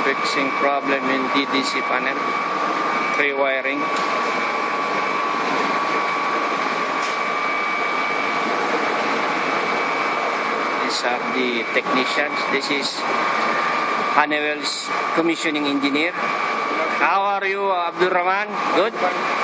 fixing problem in DDC panel, pre-wiring. These are the technicians. This is Honeywell's commissioning engineer. How are you, Abdul Rahman? Good?